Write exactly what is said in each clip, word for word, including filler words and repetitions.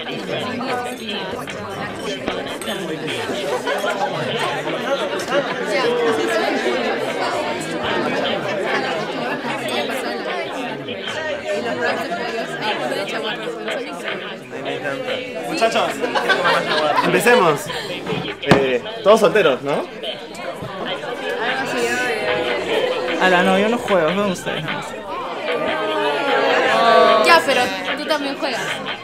Muchachos, empecemos. Eh, todos solteros, ¿no? Ala, no, yo no juego, juegan ustedes. Ya, pero tú también juegas.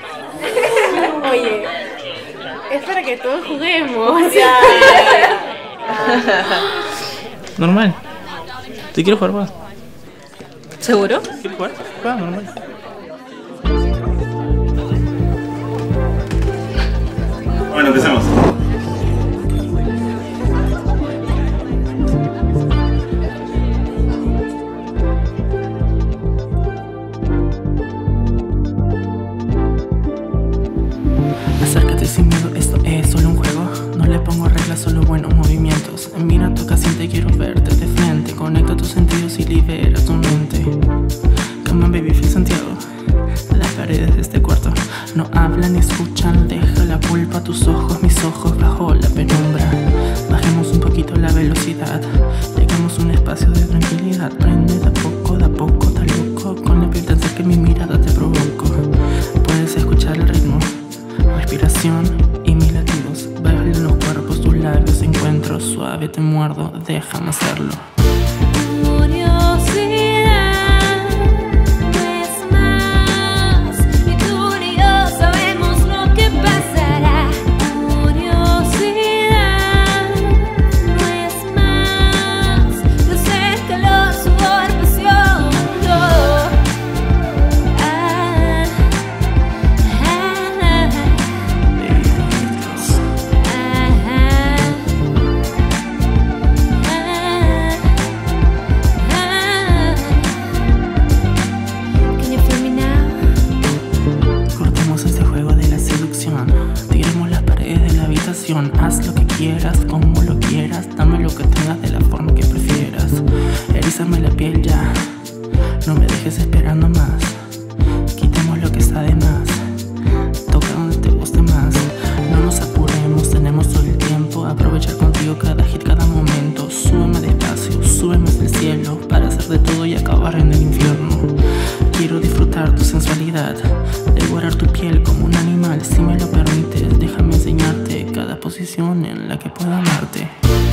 Oye, es para que todos juguemos. Normal. Si quieres jugar, juega. ¿Seguro? ¿Quieres jugar? Juega, normal. Bueno, empecemos. Acércate sin miedo, esto es solo un juego. No le pongo reglas, solo buenos movimientos. Mira, toca, siente, quiero verte de frente. Conecta tus sentidos y libera tu mente. Come on, baby, feel Santiago. Las paredes de este cuarto no hablan ni escuchan. Deja la culpa a tus ojos, mis ojos bajo la penumbra. Bajemos un poquito la velocidad. Lleguemos a un espacio de tranquilidad. Prende de a poco, de a poco, tan loco. Con la piel tan cerca que mi mirada te provoco. Puedes escuchar el ritmo, respiración y mis latidos. Bailan los cuerpos, tus labios. Encuentro suave, te muerdo, déjame hacerlo. Haz lo que quieras, como lo quieras. Dame lo que tengas de la forma que prefieras. Erízame la piel ya, no me dejes esperando más. Quitemos lo que está de más. Toca donde te guste más. No nos apuremos, tenemos todo el tiempo. Aprovechar contigo cada hit, cada momento. Súbeme despacio, súbeme hasta el cielo. Para hacer de todo y acabar en el infierno. Quiero disfrutar tu sensualidad, devorar tu piel como un animal. Si me lo permites, déjame enseñarte cada posición en la que pueda amarte.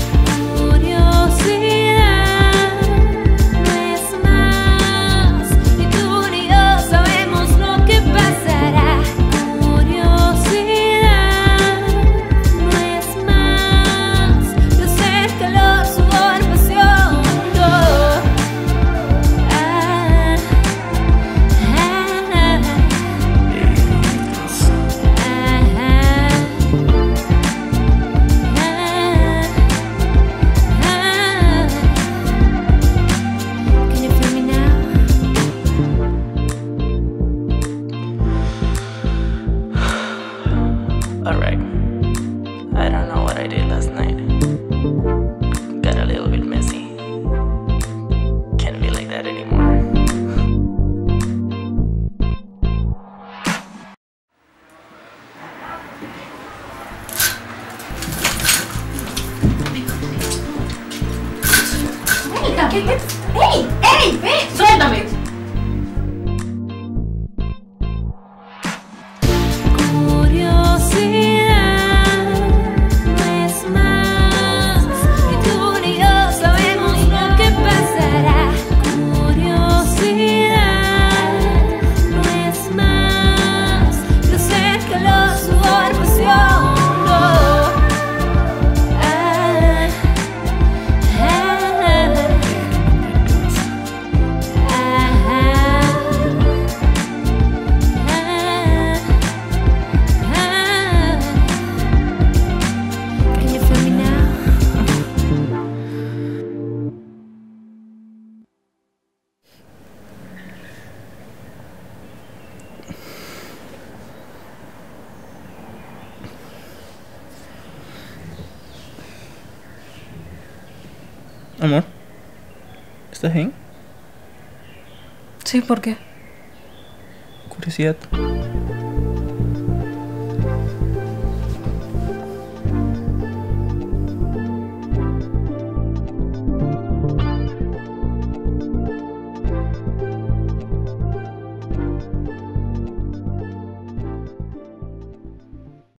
Alright, I don't know what I did last night. Got a little bit messy. Can't be like that anymore. ¿Qué? ¿Qué? ¡Ey! ¡Ey! ¡Ven! ¡Suéltame! Amor, ¿estás bien? Sí, ¿por qué? Curiosidad.